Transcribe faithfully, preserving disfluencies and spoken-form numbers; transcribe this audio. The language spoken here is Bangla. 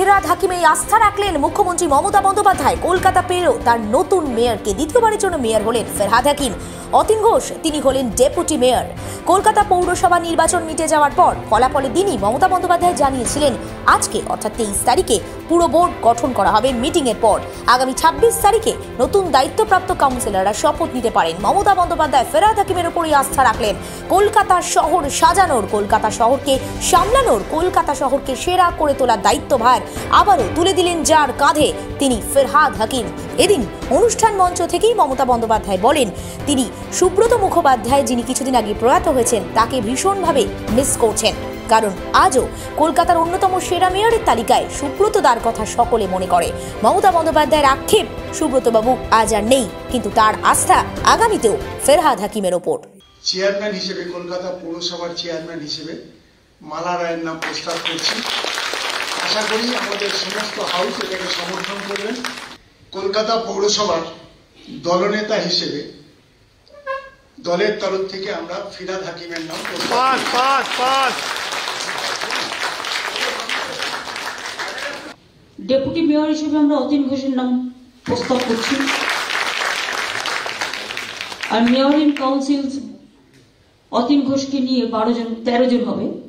ফেরহাদ হাকিমে আস্থা রাখলেন মুখ্যমন্ত্রী মমতা বন্দ্যোপাধ্যায়। কলকাতা পেয়েও তার নতুন মেয়রকে দ্বিতীয়বারের জন্য মেয়র হলেন ফেরহাদ হাকিম। অতীন ঘোষ তিনি হলেন ডেপুটি মেয়র। কলকাতা পৌরসভা নির্বাচন মিটে যাওয়ার পর ফলাফলের দিনই মমতা বন্দ্যোপাধ্যায় জানিয়েছিলেন আজকে অর্থাৎ তেইশ তারিখে পুরো বোর্ড গঠন করা হবে। মিটিং এর পর আগামী ছাব্বিশ তারিখে নতুন দায়িত্বপ্রাপ্ত কাউন্সিলররা শপথ নিতে পারেন। মমতা বন্দ্যোপাধ্যায় ফেরহাদ হাকিমের উপরই আস্থা রাখলেন। কলকাতা শহর সাজানোর, কলকাতা শহরকে সামলানোর, কলকাতা শহরকে সেরা করে তোলার দায়িত্বভার আবারও তুলে দিলেন যার কাঁধে, তিনি ফেরহাদ হাকিম। এদিন অনুষ্ঠান মঞ্চ থেকেই মমতা বন্দ্যোপাধ্যায় বলেন তিনি সুব্রত মুখোপাধ্যায় যিনি কিছুদিন আগে প্রয়াত হয়েছেন তাকে ভীষণভাবে মিস করছেন, কারণ আজও কলকাতার অন্যতম সেরা মেয়রের তালিকায় সুব্রত দার কথা সকলে মনে করে। মমতা বন্দ্যোপাধ্যায়ের আক্ষেপ সুব্রতবাবু আজ আর নেই, কিন্তু তার আস্থা আগামীতেও ফেরহাদ হাকিমের ওপর। চেয়ারম্যান হিসেবে, কলকাতা পৌরসভার চেয়ারম্যান হিসেবে মালা রায়ের নাম প্রস্তাব করছি। আশা করি আমাদের সমস্ত হাউস এটাকে সমর্থন করবেন। কলকাতা পৌরসভার দলনেতা হিসেবে দলের তরফ থেকে আমরা ফেরহাদ হাকিমের নাম ডেপুটি মেয়র হিসেবে আমরা অতীন ঘোষের নাম প্রস্তাব করছি। আর মেয়র ইন কাউন্সিল অতীন ঘোষকে নিয়ে বারো জন তেরো জন হবে।